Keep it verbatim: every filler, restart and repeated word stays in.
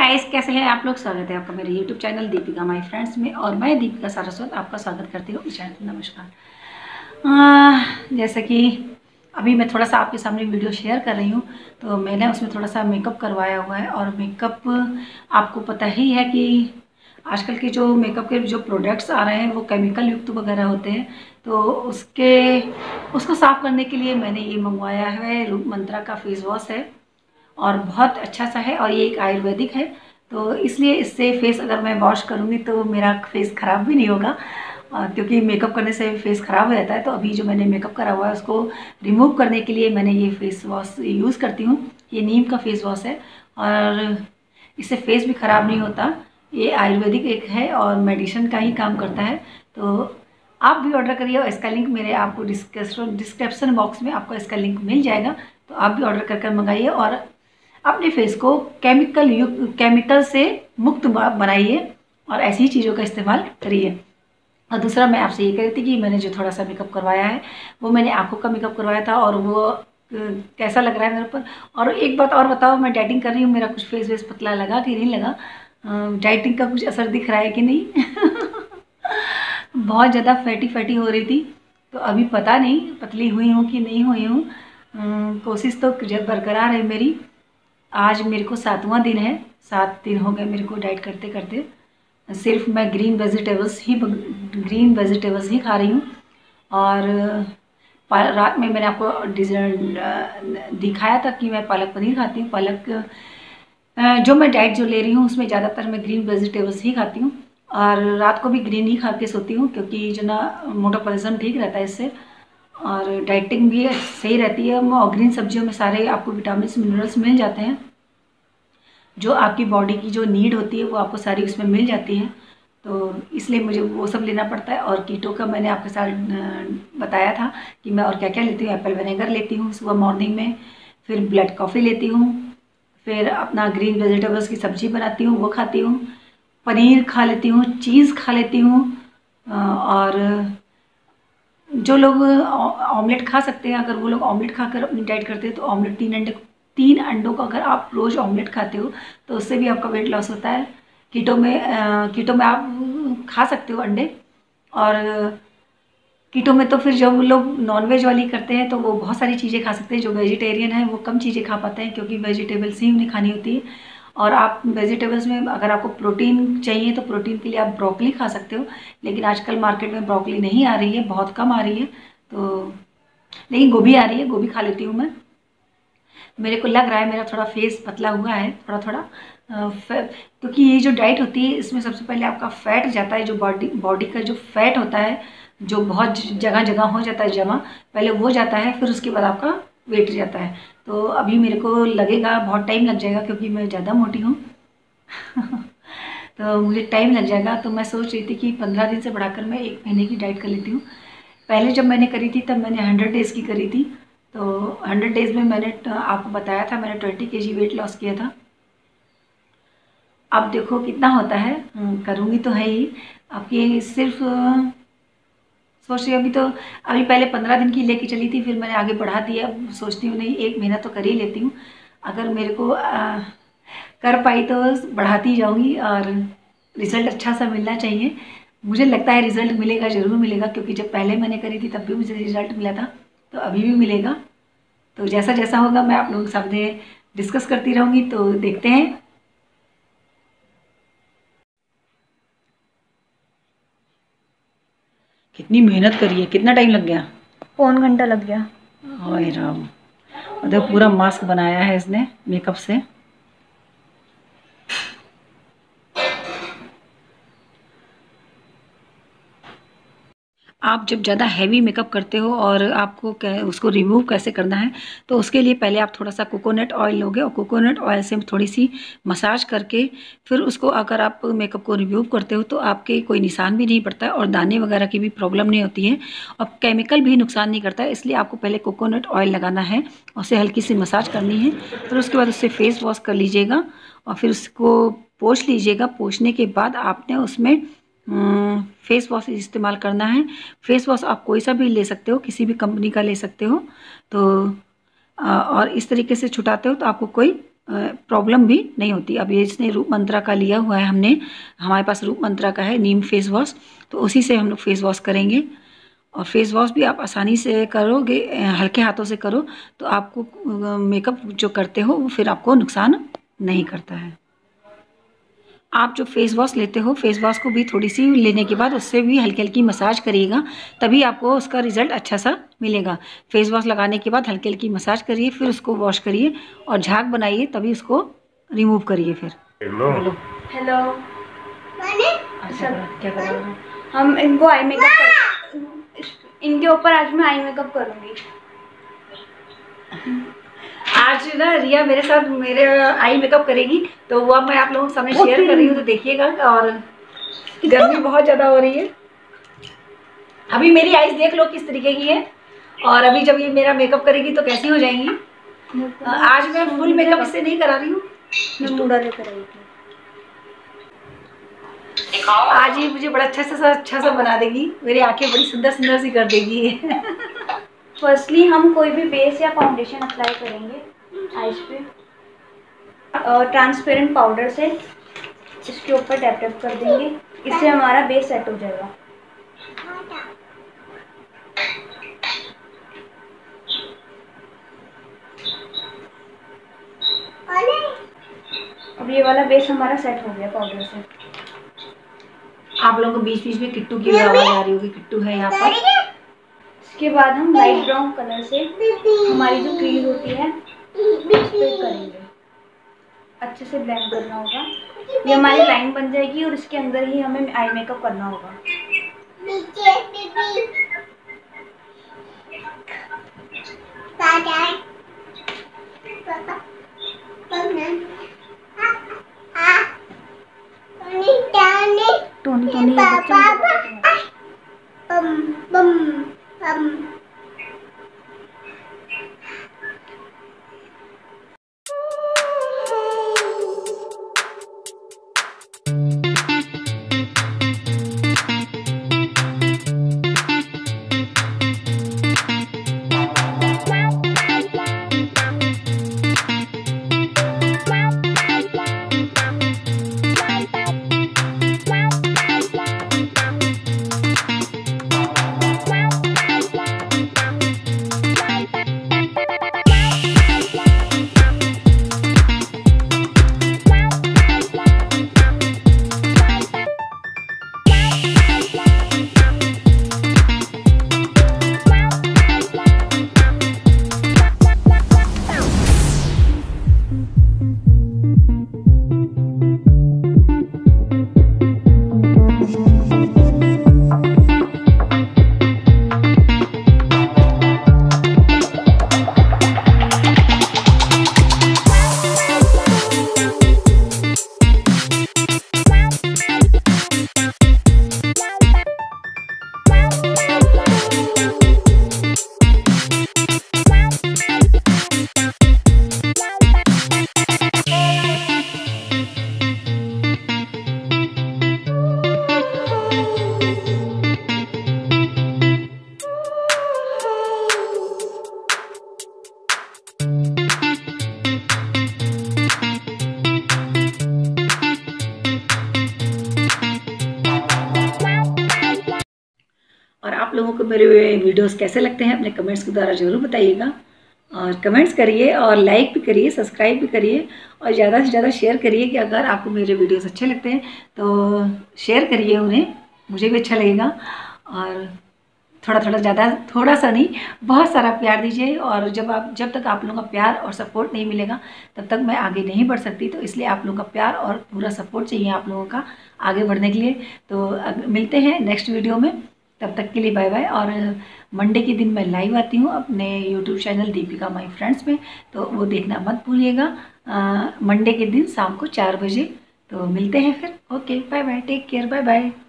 Guys, कैसे हैं आप लोग। स्वागत है आपका मेरे YouTube channel Deepika my friends में। और मैं दीपिका सारस्वत आपका स्वागत करती हूँ इस चैनल। नमस्कार। आ, जैसे कि अभी मैं थोड़ा सा आपके सामने वीडियो शेयर कर रही हूँ, तो मैंने उसमें थोड़ा सा मेकअप करवाया हुआ है। और मेकअप आपको पता ही है कि आजकल के जो मेकअप के जो प्रोडक्ट्स आ रहे हैं वो केमिकल युक्त वगैरह होते हैं। तो उसके उसको साफ़ करने के लिए मैंने ये मंगवाया है। रूप मंत्रा का फेस वॉश है और बहुत अच्छा सा है, और ये एक आयुर्वेदिक है। तो इसलिए इससे फेस अगर मैं वॉश करूँगी तो मेरा फेस ख़राब भी नहीं होगा, क्योंकि मेकअप करने से फेस ख़राब हो जाता है। तो अभी जो मैंने मेकअप करा हुआ है उसको रिमूव करने के लिए मैंने ये फेस वॉश यूज़ करती हूँ। ये नीम का फेस वॉश है और इससे फेस भी ख़राब नहीं होता। ये आयुर्वेदिक एक है और मेडिसिन का ही काम करता है। तो आप भी ऑर्डर करिए और इसका लिंक मेरे आपको डिस्क्रिप्शन डिस्क्रिप्शन बॉक्स में आपको इसका लिंक मिल जाएगा। तो आप भी ऑर्डर कर कर मंगाइए और अपने फेस को केमिकल युक्त केमिकल से मुक्त बनाइए और ऐसी ही चीज़ों का इस्तेमाल करिए। और दूसरा मैं आपसे ये कह रही थी कि मैंने जो थोड़ा सा मेकअप करवाया है वो मैंने आंखों का मेकअप करवाया था, और वो कैसा लग रहा है मेरे ऊपर। और एक बात और बताओ, मैं डाइटिंग कर रही हूँ, मेरा कुछ फेस वेस पतला लगा कि नहीं लगा, डाइटिंग का कुछ असर दिख रहा है कि नहीं। बहुत ज़्यादा फैटी फैटी हो रही थी, तो अभी पता नहीं पतली हुई हूँ कि नहीं हुई हूँ। कोशिश तो बरकरार है मेरी। आज मेरे को सातवां दिन है, सात दिन हो गए मेरे को डाइट करते करते। सिर्फ मैं ग्रीन वेजिटेबल्स ही ग्रीन वेजिटेबल्स ही खा रही हूँ। और रात में मैंने आपको दिखाया था कि मैं पालक पनीर खाती हूँ। पालक जो मैं डाइट जो ले रही हूँ उसमें ज़्यादातर मैं ग्रीन वेजिटेबल्स ही खाती हूँ, और रात को भी ग्रीन ही खा के सोती हूँ, क्योंकि जो ना मोटापॉलिज्म ठीक रहता है इससे, और डाइटिंग भी सही रहती है। और ग्रीन सब्जियों में सारे आपको विटामिन मिनरल्स मिल जाते हैं, जो आपकी बॉडी की जो नीड होती है वो आपको सारी उसमें मिल जाती है। तो इसलिए मुझे वो सब लेना पड़ता है। और कीटो का मैंने आपके साथ बताया था कि मैं और क्या क्या लेती हूँ। एप्पल विनेगर लेती हूँ सुबह मॉर्निंग में, फिर ब्लैक कॉफ़ी लेती हूँ, फिर अपना ग्रीन वेजिटेबल्स की सब्ज़ी बनाती हूँ वो खाती हूँ, पनीर खा लेती हूँ, चीज़ खा लेती हूँ। और जो लोग ऑमलेट खा सकते हैं, अगर वो लोग ऑमलेट खाकर अपनी डाइट करते हैं तो ऑमलेट तीन अंडे तीन अंडों का अगर आप रोज़ ऑमलेट खाते हो तो उससे भी आपका वेट लॉस होता है। कीटो में कीटो में आप खा सकते हो अंडे। और कीटो में तो फिर जब लोग नॉनवेज वाली करते हैं तो वो बहुत सारी चीज़ें खा सकते हैं। जो वेजिटेरियन है वो कम चीज़ें खा पाते हैं, क्योंकि वेजिटेबल्स ही उन्हें खानी होती है। और आप वेजिटेबल्स में अगर आपको प्रोटीन चाहिए तो प्रोटीन के लिए आप ब्रोकली खा सकते हो, लेकिन आजकल मार्केट में ब्रोकली नहीं आ रही है, बहुत कम आ रही है। तो लेकिन गोभी आ रही है, गोभी खा लेती हूँ मैं। मेरे को लग रहा है मेरा थोड़ा फेस पतला हुआ है थोड़ा थोड़ा, क्योंकि ये जो डाइट होती है इसमें सबसे पहले आपका फैट जाता है। जो बॉडी बॉडी का जो फैट होता है, जो बहुत जगह जगह हो जाता है जमा, पहले वो जाता है, फिर उसके बाद आपका वेट जाता है। तो अभी मेरे को लगेगा बहुत टाइम लग जाएगा, क्योंकि मैं ज़्यादा मोटी हूँ। तो मुझे टाइम लग जाएगा। तो मैं सोच रही थी कि पंद्रह दिन से बढ़ाकर मैं एक महीने की डाइट कर लेती हूँ। पहले जब मैंने करी थी तब मैंने हंड्रेड डेज़ की करी थी। तो हंड्रेड डेज़ में मैंने आपको बताया था मैंने ट्वेंटी के जी वेट लॉस किया था। अब देखो कितना होता है, करूँगी तो है ही। आपकी सिर्फ सोच रही अभी तो अभी पहले पंद्रह दिन की लेके चली थी, फिर मैंने आगे बढ़ा दिया। अब सोचती हूँ नहीं, एक महीना तो कर ही लेती हूँ। अगर मेरे को आ, कर पाई तो बढ़ाती जाऊँगी, और रिज़ल्ट अच्छा सा मिलना चाहिए। मुझे लगता है रिज़ल्ट मिलेगा, ज़रूर मिलेगा, क्योंकि जब पहले मैंने करी थी तब भी मुझे रिज़ल्ट मिला था, तो अभी भी मिलेगा। तो जैसा जैसा होगा मैं आप लोगों के सामने डिस्कस करती रहूँगी। तो देखते हैं। कितनी मेहनत करी है, कितना टाइम लग गया? पौन घंटा लग गया। ओए राम, देखो पूरा मास्क बनाया है इसने मेकअप से। आप जब ज़्यादा हैवी मेकअप करते हो और आपको उसको रिमूव कैसे करना है, तो उसके लिए पहले आप थोड़ा सा कोकोनट ऑयल लोगे, और कोकोनट ऑयल से थोड़ी सी मसाज करके फिर उसको अगर आप मेकअप को रिमूव करते हो तो आपके कोई निशान भी नहीं पड़ता है, और दाने वगैरह की भी प्रॉब्लम नहीं होती है, और केमिकल भी नुकसान नहीं करता है। इसलिए आपको पहले कोकोनट ऑयल लगाना है, उसे हल्की सी मसाज करनी है, फिर उसके बाद उससे फेस वॉश कर लीजिएगा, और फिर उसको पोंछ लीजिएगा। पोंछने के बाद आपने उसमें फेस वॉश इस्तेमाल करना है। फेस वॉश आप कोई सा भी ले सकते हो, किसी भी कंपनी का ले सकते हो। तो और इस तरीके से छुटाते हो तो आपको कोई प्रॉब्लम भी नहीं होती। अब ये इसने रूप मंत्रा का लिया हुआ है हमने, हमारे पास रूप मंत्रा का है नीम फेस वॉश, तो उसी से हम लोग फेस वॉश करेंगे। और फेस वॉश भी आप आसानी से करोगे, हल्के हाथों से करो तो आपको मेकअप जो करते हो वो फिर आपको नुकसान नहीं करता है। आप जो फेस वॉश लेते हो, फेस वॉश को भी थोड़ी सी लेने के बाद उससे भी हल्की हल्की मसाज करिएगा, तभी आपको उसका रिज़ल्ट अच्छा सा मिलेगा। फेस वॉश लगाने के बाद हल्की हल्की मसाज करिए, फिर उसको वॉश करिए और झाग बनाइए, तभी उसको रिमूव करिए। फिर हेलो हेलो अच्छा क्या कर रहे हो? हम इनको आई मेकअप इनके ऊपर आज मैं आई मेकअप करूँगी। आज ना रिया मेरे साथ मेरे आई मेकअप करेगी, तो वो मैं आप लोगों के सामने शेयर कर रही हूँ, तो देखिएगा। और गर्मी बहुत ज़्यादा हो रही है। अभी मेरी आईज देख लो किस तरीके की है, और अभी जब ये मेरा मेकअप करेगी तो कैसी हो जाएंगी। आज मैं फुल मेकअप इससे नहीं करा रही हूँ, मैं मूड़ा लेकर आई थी। आज ये मुझे बड़ा अच्छा सा अच्छा सा बना देगी, मेरी आंखें बड़ी सुंदर सुंदर सी कर देगी। फर्स्टली हम कोई भी बेस या फाउंडेशन अप्लाई करेंगे आईज पे, ट्रांसपेरेंट पाउडर से इसके ऊपर टैप टैप कर देंगे, इससे हमारा बेस सेट हो जाएगा। अब ये वाला बेस हमारा सेट हो गया पाउडर से। आप लोगों को बीच बीच में किट्टू की आवाज आ रही होगी, किट्टू है यहाँ पर। इसके बाद हम लाइट ब्राउन कलर से हमारी जो क्रीज होती है उस पे करेंगे, अच्छे से ब्लेंड करना होगा। ये हमारी लाइन बन जाएगी और इसके अंदर ही हमें आई मेकअप करना होगा। टोनी टोनी और आप लोगों को मेरे वीडियोस कैसे लगते हैं अपने कमेंट्स के द्वारा ज़रूर बताइएगा। और कमेंट्स करिए और लाइक भी करिए, सब्सक्राइब भी करिए और ज़्यादा से ज़्यादा शेयर करिए कि अगर आपको मेरे वीडियोस अच्छे लगते हैं तो शेयर करिए उन्हें, मुझे भी अच्छा लगेगा। और थोड़ा थोड़ा ज़्यादा, थोड़ा सा नहीं, बहुत सारा प्यार दीजिए। और जब आप जब तक आप लोगों का प्यार और सपोर्ट नहीं मिलेगा तब तक मैं आगे नहीं बढ़ सकती। तो इसलिए आप लोगों का प्यार और पूरा सपोर्ट चाहिए आप लोगों का आगे बढ़ने के लिए। तो मिलते हैं नेक्स्ट वीडियो में, तब तक के लिए बाय बाय। और मंडे के दिन मैं लाइव आती हूँ अपने YouTube channel Deepika my friends में, तो वो देखना मत भूलिएगा। मंडे के दिन शाम को चार बजे। तो मिलते हैं फिर। Okay bye bye, take care, bye bye.